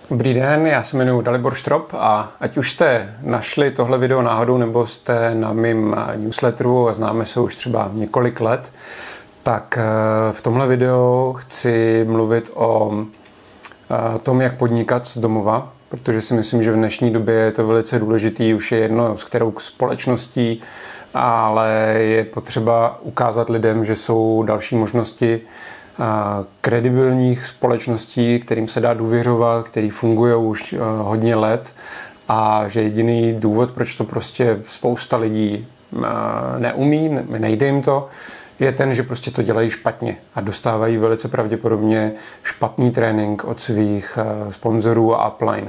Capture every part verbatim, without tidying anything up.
Dobrý den, já se jmenuji Dalibor Štrop a ať už jste našli tohle video náhodou nebo jste na mém newsletteru a známe se už třeba několik let, tak v tomhle videu chci mluvit o tom, jak podnikat z domova, protože si myslím, že v dnešní době je to velice důležitý, už je jedno s kterou společností, ale je potřeba ukázat lidem, že jsou další možnosti kredibilních společností, kterým se dá důvěřovat, který fungují už hodně let a že jediný důvod, proč to prostě spousta lidí neumí, nejde jim to, je ten, že prostě to dělají špatně a dostávají velice pravděpodobně špatný trénink od svých sponzorů a upline.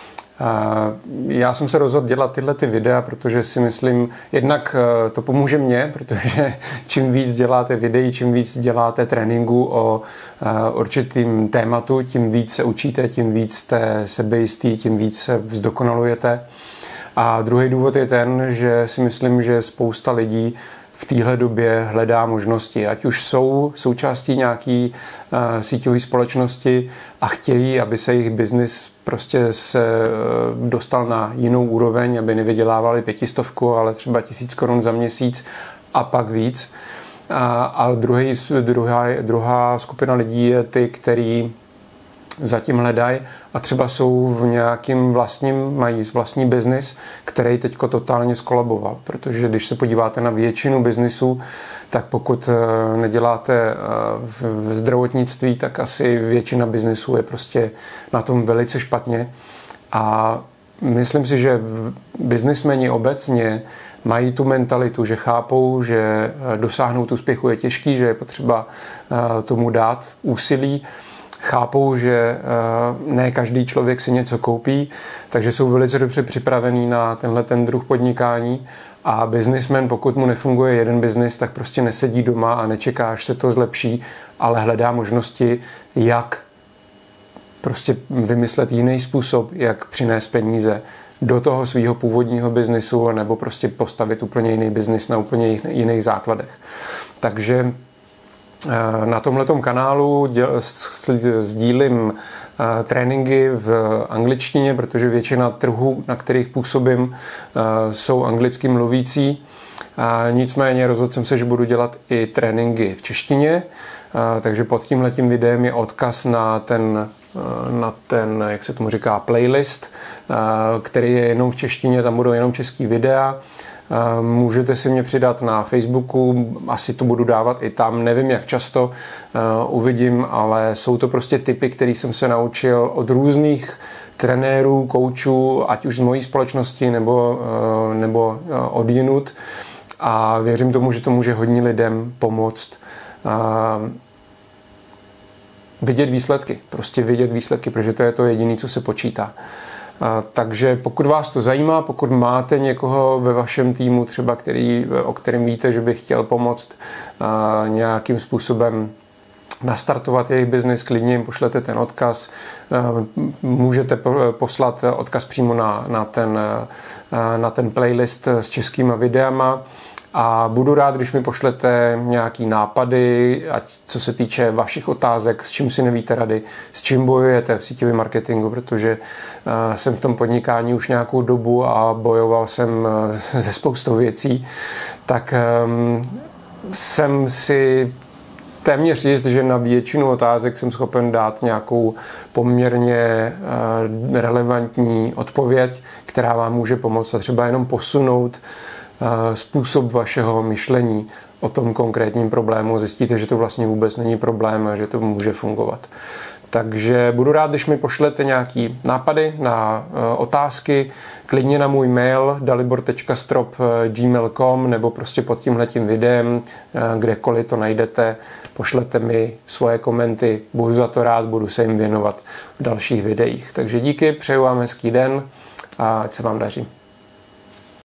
Já jsem se rozhodl dělat tyhle ty videa, protože si myslím, jednak to pomůže mně, protože čím víc děláte videí, čím víc děláte tréninku o určitým tématu, tím víc se učíte, tím víc jste sebejistý, tím víc se zdokonalujete. A druhý důvod je ten, že si myslím, že spousta lidí v téhle době hledá možnosti, ať už jsou součástí nějaký uh, síťové společnosti a chtějí, aby se jejich biznis prostě se uh, dostal na jinou úroveň, aby nevydělávali pětistovku, ale třeba tisíc korun za měsíc a pak víc. A, a druhý, druhá, druhá skupina lidí je ty, který zatím hledají a třeba jsou v nějakým vlastním, mají vlastní biznis, který teďko totálně skolaboval, protože když se podíváte na většinu biznisů, tak pokud neděláte v zdravotnictví, tak asi většina biznisů je prostě na tom velice špatně a myslím si, že biznismeni obecně mají tu mentalitu, že chápou, že dosáhnout úspěchu je těžký, že je potřeba tomu dát úsilí, chápou, že ne každý člověk si něco koupí, takže jsou velice dobře připravený na tenhle ten druh podnikání a biznismen, pokud mu nefunguje jeden biznis, tak prostě nesedí doma a nečeká, až se to zlepší, ale hledá možnosti, jak prostě vymyslet jiný způsob, jak přinést peníze do toho svého původního biznisu nebo prostě postavit úplně jiný biznis na úplně jiných základech. Takže na tomhletom kanálu děl, sdílím tréninky v angličtině, protože většina trhů, na kterých působím, jsou anglicky mluvící. Nicméně rozhodl jsem se, že budu dělat i tréninky v češtině, takže pod tímhletím videem je odkaz na ten, na ten, jak se tomu říká, playlist, který je jenom v češtině, tam budou jenom český videa. Můžete si mě přidat na Facebooku, asi to budu dávat i tam, nevím jak často, uvidím, ale jsou to prostě tipy, které jsem se naučil od různých trenérů, koučů, ať už z mojí společnosti nebo, nebo od jinut a věřím tomu, že to může hodně lidem pomoct vidět výsledky, prostě vidět výsledky, protože to je to jediné, co se počítá. Takže pokud vás to zajímá, pokud máte někoho ve vašem týmu třeba, který, o kterém víte, že by chtěl pomoct nějakým způsobem nastartovat jejich biznis, klidně jim pošlete ten odkaz. Můžete poslat odkaz přímo na, na, ten, na ten playlist s českýma videama. A budu rád, když mi pošlete nějaký nápady, ať co se týče vašich otázek, s čím si nevíte rady, s čím bojujete v síťovém marketingu, protože uh, jsem v tom podnikání už nějakou dobu a bojoval jsem uh, ze spoustou věcí, tak um, jsem si téměř jist, že na většinu otázek jsem schopen dát nějakou poměrně uh, relevantní odpověď, která vám může pomoct a třeba jenom posunout způsob vašeho myšlení o tom konkrétním problému. Zjistíte, že to vlastně vůbec není problém a že to může fungovat. Takže budu rád, když mi pošlete nějaký nápady na otázky, klidně na můj mail dalibor tečka strop tečka gmail tečka com nebo prostě pod tímhletím videem, kdekoliv to najdete, pošlete mi svoje komenty, budu za to rád, budu se jim věnovat v dalších videích. Takže díky, přeju vám hezký den a ať se vám daří.